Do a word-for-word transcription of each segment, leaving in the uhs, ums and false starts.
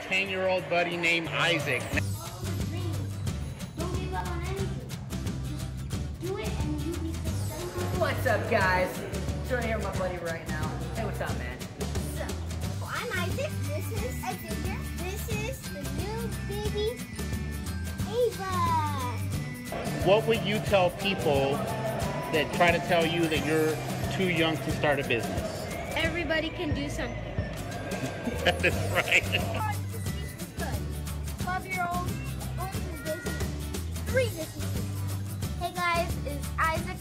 ten-year-old buddy named Isaac. Don't give up on anything. Do it and you'll be successful. What's up, guys? Joining here with my buddy right now. Hey, what's up, man? So, well, I'm Isaac. This is Xavier. This is the new baby, Ava. What would you tell people that try to tell you that you're too young to start a business? Everybody can do something. That is right. twelve-year-old owns a business. Three businesses. Hey guys, it's Isaac.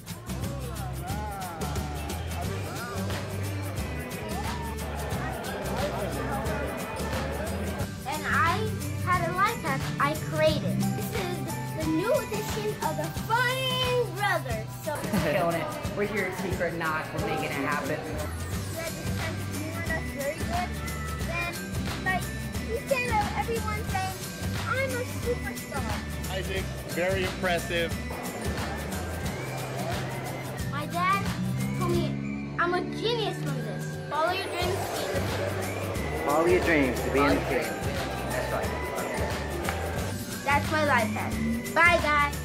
And I had a life hack I created. This is the new edition of the Flying Brothers. So Killing it. We're here at Secret Knock. We're making it happen. that this time doing us very good. Then, like, instead of everyone saying, I'm a superstar. Isaac, very impressive. My dad told me I'm a genius from this. Follow your dreams. Follow your dreams to be in the kid. That's right. That's my life hack. Bye, guys.